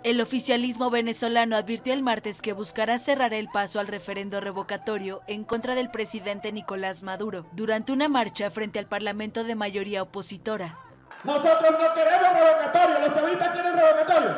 El oficialismo venezolano advirtió el martes que buscará cerrar el paso al referendo revocatorio en contra del presidente Nicolás Maduro durante una marcha frente al Parlamento de mayoría opositora. Nosotros no queremos revocatorio, los chavistas quieren revocatorio.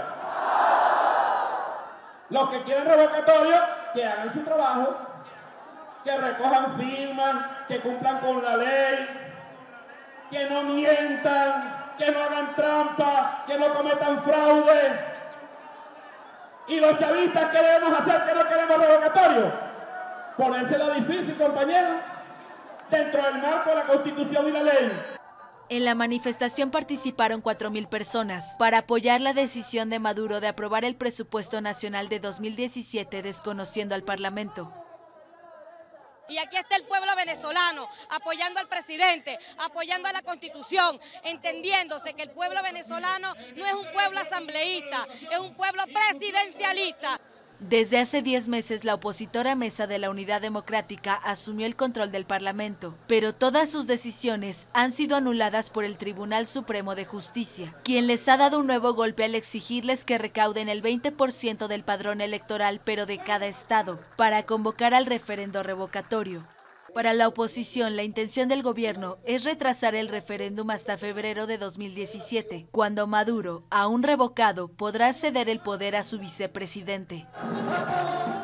Los que quieren revocatorio, que hagan su trabajo, que recojan firmas, que cumplan con la ley, que no mientan, que no hagan trampa, que no cometan fraude. Y los chavistas, ¿qué debemos hacer que no queremos revocatorio? Ponérselo difícil, compañeros, dentro del marco de la Constitución y la ley. En la manifestación participaron 4.000 personas para apoyar la decisión de Maduro de aprobar el presupuesto nacional de 2017 desconociendo al Parlamento. Y aquí está el pueblo venezolano apoyando al presidente, apoyando a la Constitución, entendiéndose que el pueblo venezolano no es un pueblo asambleísta, es un pueblo presidencialista. Desde hace 10 meses, la opositora Mesa de la Unidad Democrática asumió el control del Parlamento, pero todas sus decisiones han sido anuladas por el Tribunal Supremo de Justicia, quien les ha dado un nuevo golpe al exigirles que recauden el 20% del padrón electoral, pero de cada estado, para convocar al referendo revocatorio. Para la oposición, la intención del gobierno es retrasar el referéndum hasta febrero de 2017, cuando Maduro, aún revocado, podrá ceder el poder a su vicepresidente.